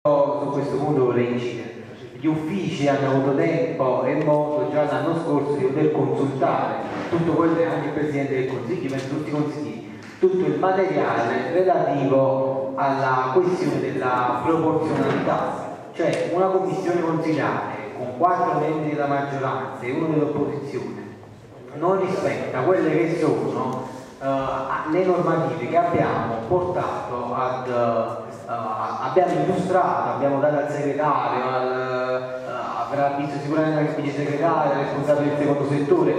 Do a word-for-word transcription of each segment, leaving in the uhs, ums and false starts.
Su questo punto vorrei incidere. Gli uffici hanno avuto tempo e modo già l'anno scorso di poter consultare tutto quello che anche il Presidente del Consiglio, penso tutti i consiglieri, tutto il materiale relativo alla questione della proporzionalità, cioè una commissione consiliare con quattro membri della maggioranza e uno dell'opposizione non rispetta quelle che sono uh, le normative che abbiamo portato ad Uh, abbiamo illustrato, abbiamo dato al segretario, al, uh, avrà visto sicuramente anche il vice segretario, il responsabile del secondo settore,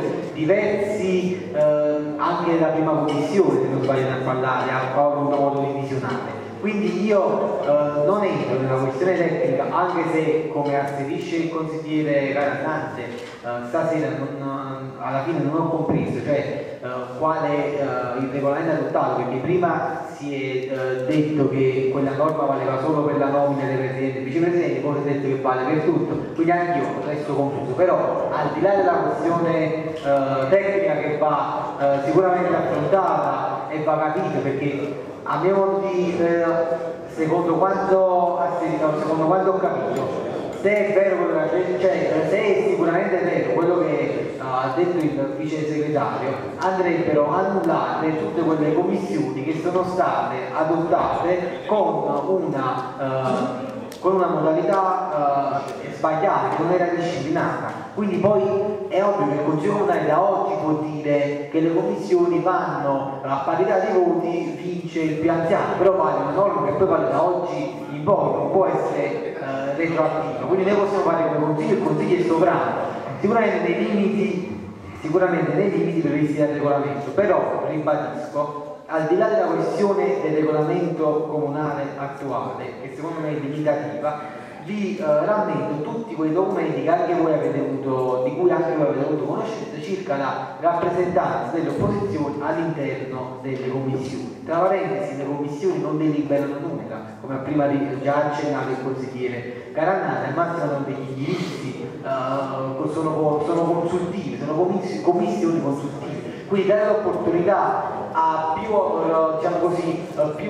diversi uh, anche della prima commissione, se non sbaglio a parlare, ha avuto modo di visionare. Quindi io uh, non entro nella questione tecnica, anche se come asserisce il consigliere Carannante uh, stasera non, alla fine non ho compreso, cioè uh, quale uh, il regolamento adottato, perché prima si è uh, detto che quella norma valeva solo per la nomina dei presidenti e vicepresidenti, poi si è detto che vale per tutto, quindi anche io resto confuso, però al di là della questione uh, tecnica che va uh, sicuramente affrontata e va capita, perché a mio modo di eh, secondo quanto secondo quanto ho capito, se è vero quello che, cioè, se è sicuramente vero quello che uh, ha detto il vice segretario, andrebbero annullate tutte quelle commissioni che sono state adottate con una uh, con una modalità uh, sbagliata, che non era disciplinata. Quindi poi è ovvio che il Consiglio Comunale da oggi può dire che le commissioni vanno a parità di voti, vince il più anziano, però vale una norma che poi vale da oggi in poi, non può essere uh, retroattiva. Quindi noi possiamo fare come Consiglio, il Consiglio è sovrano, sicuramente nei limiti, sicuramente nei limiti previsti dal regolamento, però ribadisco, al di là della questione del regolamento comunale attuale, che secondo me è limitativa, vi eh, rammento tutti quei documenti che anche voi avete avuto, di cui anche voi avete avuto conoscenza circa la rappresentanza delle opposizioni all'interno delle commissioni. Tra parentesi, le commissioni non deliberano nulla, come ha prima già accennato il consigliere Carannata, al massimo sono degli indirizzi, uh, sono, sono consultivi, sono commissioni consultive. Quindi dare l'opportunità a più, diciamo così, più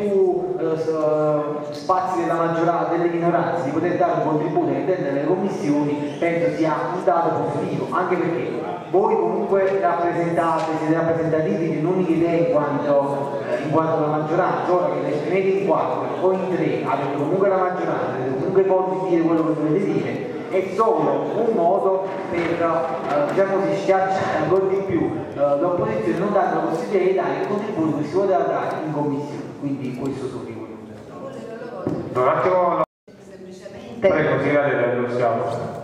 uh, spazi della maggioranza, delle minoranze di poter dare un contributo all'interno delle commissioni, penso sia un dato positivo, anche perché voi comunque rappresentate, siete rappresentativi di un'unica idea in quanto, eh, in quanto la maggioranza, ora che le esprimete in quattro o in tre, avete comunque la maggioranza, avete comunque poi di dire quello che dovete dire, è solo un modo per eh, diciamo così, schiacciare ancora di più eh, l'opposizione, non dando la possibilità di dare il contributo che si poteva dare in commissione. Quindi questo sono io. Un attimo, semplicemente prego, signore, lo siamo.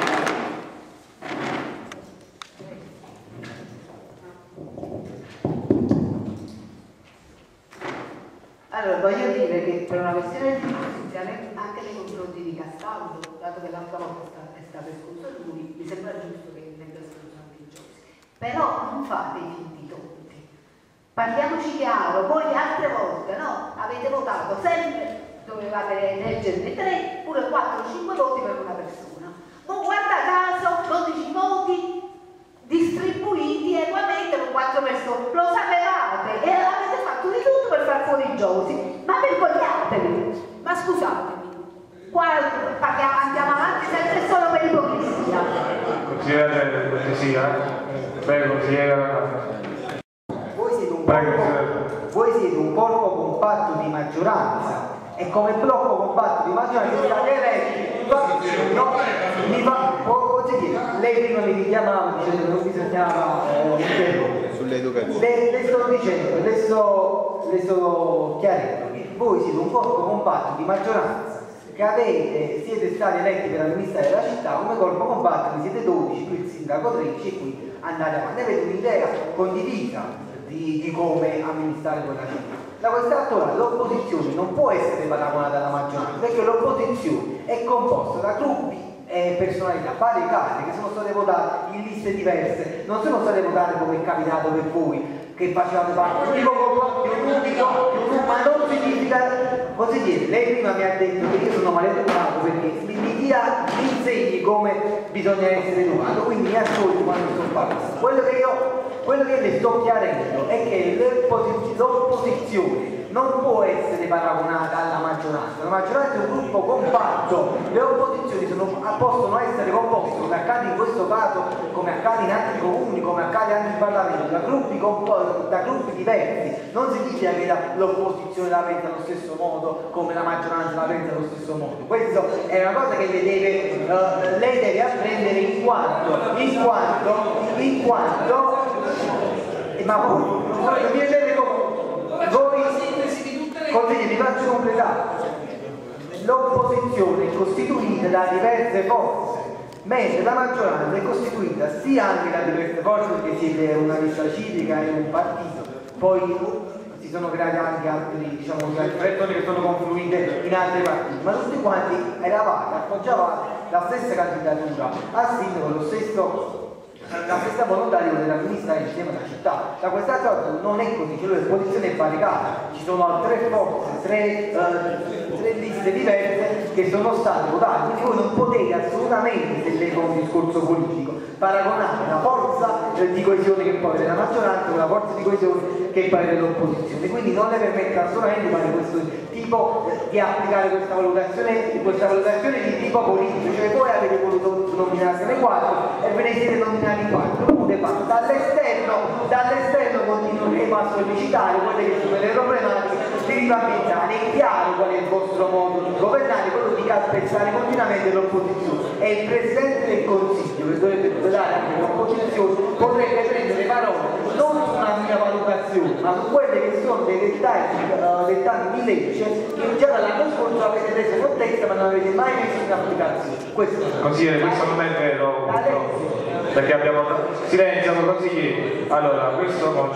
Allora, voglio dire che per una questione di giustizia anche nei confronti di Castaldo, dato che l'altra volta è stato escluso lui, mi sembra giusto che venga escluso anche il Giosi. Però non fate i finti tonti. Parliamoci chiaro, voi altre volte, no? Avete votato sempre, dovevate eleggerne tre, pure quattro o cinque voti per una persona. Non guarda caso, dodici voti distribuiti equamente con quattro persone, lo sapevate e avete fatto di tutto per far fuori i Giosi, ma vergognatevi, ma scusatemi, qua parliamo, andiamo avanti sempre solo per ipocrisia. Consigliere cortesia, prego, consigliere. Voi siete un corpo, voi siete un corpo compatto di maggioranza e come blocco compatto di maggioranza siete eletti. No, mi fa, posso dire, lei prima mi richiamava dicendo che non bisognava eh, sull'educazione. Le, le sto dicendo, le sto, le sto chiarendo che voi siete un corpo compatto di maggioranza che avete, siete stati eletti per amministrare la città, come corpo compatto siete dodici, più il sindaco tredici e qui andate avanti, avete un'idea condivisa di, di come amministrare quella città. Da questa attuale l'opposizione non può essere paragonata alla maggioranza, perché l'opposizione è composta da gruppi e personalità variegate che sono state votate in liste diverse, non sono state votate come è capitato per voi che facevate parte di un unico, ma non significa, così dire, lei prima mi ha detto che io sono maleducato perché mi, mi dia, mi insegni come bisogna essere educato, quindi mi ascolti quando sto parlando. Quello che io, quello che le sto chiarendo è che l'opposizione non può essere paragonata alla maggioranza. La maggioranza è un gruppo compatto, le opposizioni sono, possono essere composte, come accade in questo caso, come accade in altri comuni, come accade anche in Parlamento, da gruppi, da gruppi diversi. Non significa che l'opposizione la pensa allo stesso modo come la maggioranza la pensa allo stesso modo. Questa è una cosa che lei deve, uh, lei deve apprendere in quanto, in quanto, in quanto, ma voi, voi mi vedete come, voi, consiglieri, vi faccio completare. L'opposizione è costituita da diverse forze, mentre la maggioranza è costituita sia anche da diverse forze, perché siete una lista civica e un partito, poi si sono creati anche altri, diciamo, altre persone che sono confluite in altri partiti, ma tutti quanti eravate, appoggiavate la stessa candidatura a sindaco, lo stesso, la stessa volontà di poter amministrare insieme alla città. Da questa cosa non è così, cioè l'esposizione è variegata, ci sono tre forze, tre, uh, tre liste diverse che sono state votate, quindi voi non potete assolutamente, se lei fa un discorso politico, paragonare la forza eh, di coesione che poi avere la maggioranza con la forza di coesione che poi avere l'opposizione, quindi non le permette assolutamente di fare questo tipo eh, di applicare questa valutazione, questa valutazione di tipo politico, cioè voi avete voluto nominarsene quattro e ve ne siete nominati quattro, dall'esterno dall'esterno continueremo a sollecitare quelle che sono le problematiche derivamentali. È chiaro qual è il vostro modo di governare, quello di calpestare continuamente l'opposizione, e il Presidente del Consiglio, che dovrebbe tutelare anche l'opposizione, potrebbe prendere parole non su una mia valutazione ma su quelle che sono dei dettagli, uh, dettagli di legge che già dall'anno scorso avete preso con testa ma non avete mai messo in applicazione. Questo consigliere, questo non è vero, perché abbiamo silenzio consiglieri. Allora, questo,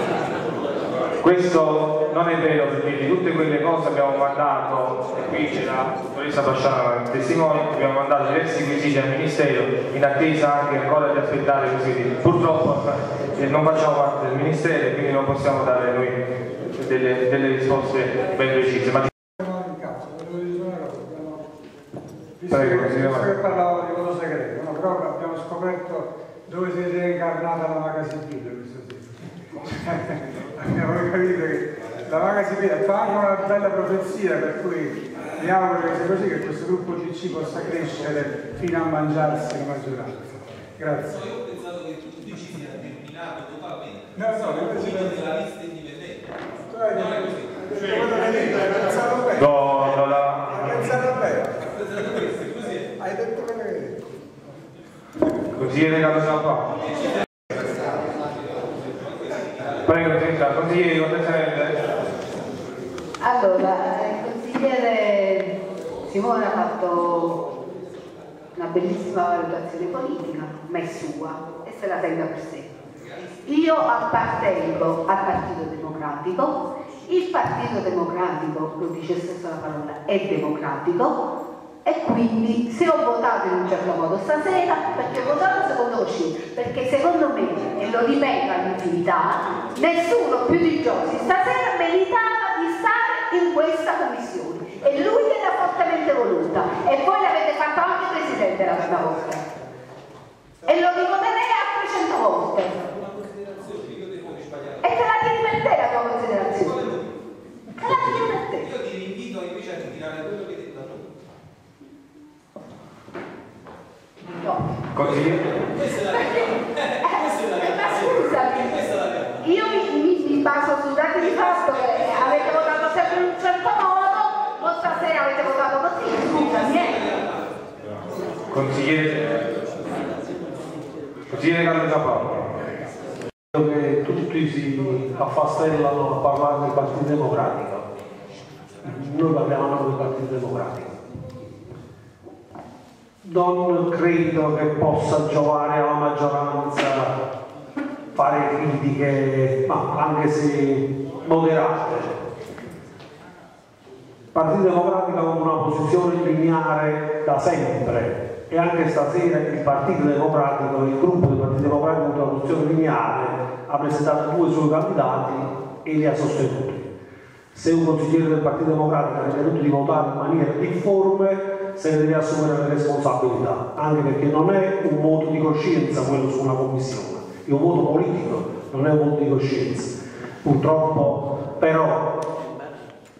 questo non è vero, perché di tutte quelle cose abbiamo mandato, e qui c'è la dottoressa Pasciano testimone, abbiamo mandato diversi quesiti al Ministero in attesa anche ancora di aspettare i quesiti. Purtroppo eh, non facciamo parte del Ministero e quindi non possiamo dare noi delle, delle risposte ben precise. Ma... Prego, visto che parlavo di voto segreto, no? Però abbiamo scoperto dove si è incarnata la Maga Sibilla questo sera. Abbiamo capito che la Maga Sibilla fa anche una bella profezia, per cui mi auguro che sia così, che questo gruppo G C possa crescere fino a mangiarsi la maggioranza. Grazie. Io ho pensato che tu dici sia terminato totalmente. No, no, no, della lista indipendente. Tu hai pensato bene. No, no, la... Hai pensato bene. Hai detto quello che hai detto. Consigliere Carlo qua. Prego, senta, consigliere, cortesemente. Allora, il consigliere Simone ha fatto una bellissima valutazione politica, ma è sua e se la tenga per sé. Io appartengo al Partito Democratico, il Partito Democratico, lo dice stesso la parola, è democratico, e quindi se ho votato in un certo modo stasera, perché ho votato secondo coscienza, perché secondo me, e lo ripeto all'infinità, nessuno più di Giosi stasera meritava di stare in questa commissione e lui l'ha fortemente voluta e voi l'avete fatto anche presidente la prima volta e lo ricorderei altre cento volte e te la tieni per te la tua considerazione, te la tieni per te. Io ti invito invece a ritirare quello che hai detto. No. Consigliere? Questa è la realtà. Ma scusami, io mi, mi, mi baso su dati di fatto che avete votato sempre in un certo modo, o stasera avete votato così, scusami. Eh. Consigliere? Consigliere Carlo Giampaolo. Che tutti si affastellano a parlare del Partito Democratico. Noi parliamo del Partito Democratico. Non credo che possa giovare alla maggioranza fare critiche, ma anche se moderate. Il Partito Democratico ha avuto una posizione lineare da sempre e anche stasera il Partito Democratico, il gruppo del Partito Democratico ha avuto una posizione lineare, ha presentato due suoi candidati e li ha sostenuti. Se un consigliere del Partito Democratico ha ritenuto di votare in maniera difforme, se ne deve assumere le responsabilità, anche perché non è un voto di coscienza quello su una commissione, è un voto politico, non è un voto di coscienza. Purtroppo però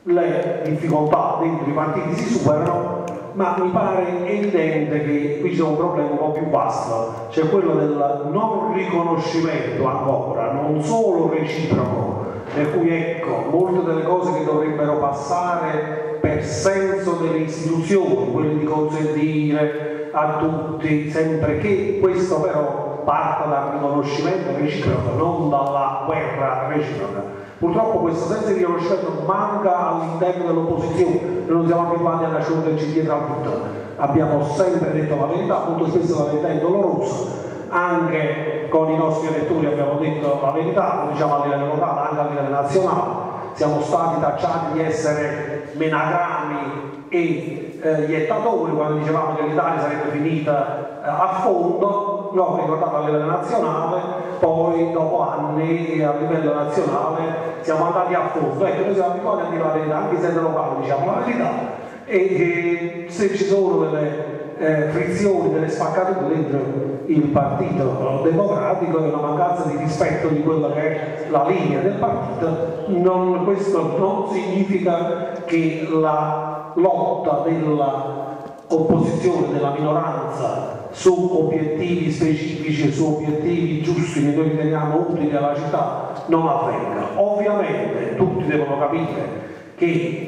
le difficoltà dentro i partiti si superano, ma mi pare evidente che qui c'è un problema un po' più vasto, cioè quello del non riconoscimento ancora, non solo reciproco, per cui ecco, molte delle cose che dovrebbero passare per senso delle istituzioni, quelle di consentire a tutti, sempre che questo però parta dal riconoscimento reciproco, non dalla guerra reciproca. Purtroppo questo senso di riconoscimento manca all'interno dell'opposizione, noi non siamo abituati a nasconderci dietro al tutto, abbiamo sempre detto la verità, molto spesso la verità è dolorosa, anche con i nostri elettori abbiamo detto la verità, lo diciamo a livello locale, anche a livello nazionale, siamo stati tacciati di essere menagrami e eh, iettatori quando dicevamo che l'Italia sarebbe finita eh, a fondo, l'ho ricordato a livello nazionale, poi dopo anni a livello nazionale siamo andati a fondo, ecco noi siamo abituati a dire la verità, anche se è locale diciamo la verità e, e se ci sono delle eh, frizioni, delle spaccature dentro il Partito Democratico è una mancanza di rispetto di quella che è la linea del partito, non, questo non significa che la lotta dell'opposizione, della minoranza su obiettivi specifici e su obiettivi giusti che noi riteniamo utili alla città non avvenga. Ovviamente tutti devono capire che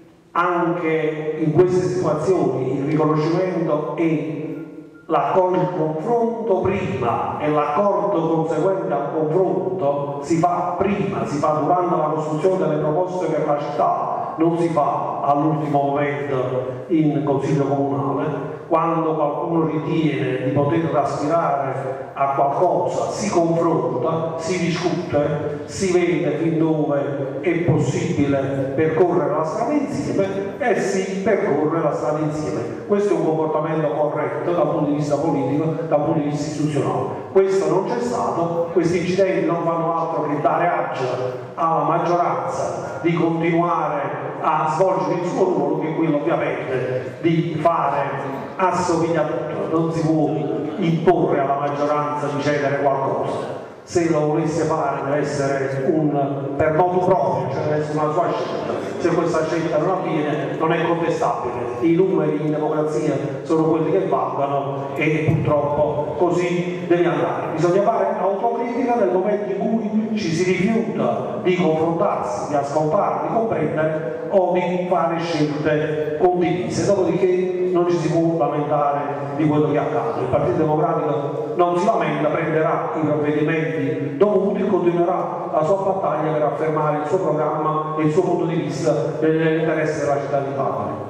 anche in queste situazioni il riconoscimento e l'accordo, il confronto prima e l'accordo conseguente al confronto si fa prima, si fa durante la costruzione delle proposte per la città, non si fa all'ultimo momento in Consiglio Comunale. Quando qualcuno ritiene di poter aspirare a qualcosa si confronta, si discute, si vede fin dove è possibile percorrere la strada insieme e si percorre la strada insieme. Questo è un comportamento corretto dal punto di vista politico, dal punto di vista istituzionale. Questo non c'è stato, questi incidenti non fanno altro che dare agio alla maggioranza di continuare a svolgere il suo ruolo, che è quello ovviamente di fare assomiglia a tutto, non si può imporre alla maggioranza di cedere qualcosa. Se lo volesse fare deve essere un per motu proprio, cioè deve essere una sua scelta. Se questa scelta non avviene non è contestabile. I numeri in democrazia sono quelli che valgono e purtroppo così deve andare. Bisogna fare autocritica nel momento in cui ci si rifiuta di confrontarsi, di ascoltare, di comprendere o di fare scelte condivise. Dopodiché non ci si può lamentare di quello che accade. Il Partito Democratico non si lamenta, prenderà i provvedimenti dovuti e continuerà la sua battaglia per affermare il suo programma e il suo punto di vista nell'interesse della città di Padova.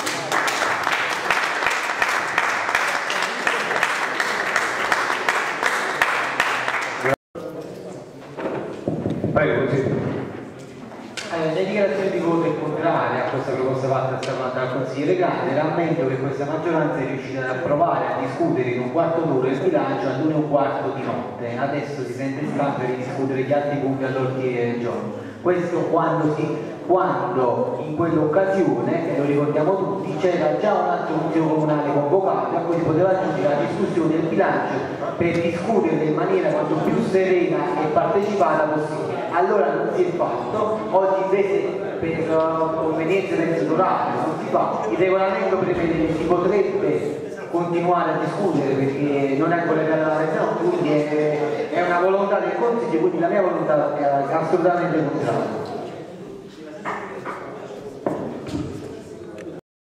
Prego, così. Allora, le dichiarazioni di voto contrarie a questa proposta fatta stamattina dal Consiglio Legale, rammento che questa maggioranza è riuscita ad approvare, a discutere in un quarto d'ora il bilancio ad uno e un quarto di notte. Adesso si sente scambio di discutere gli altri punti all'ordine del giorno. Questo quando, si, quando in quell'occasione, e lo ricordiamo tutti, c'era già un altro consiglio comunale convocato a cui si poteva aggiungere la discussione del bilancio per discutere in maniera quanto più serena e partecipata possibile. Allora non si è fatto, oggi invece per uh, convenienze procedurali non si fa. Il regolamento prevede che si potrebbe continuare a discutere perché non è collegata alla regione, quindi è, è una volontà del Consiglio, quindi la mia volontà è assolutamente contraria.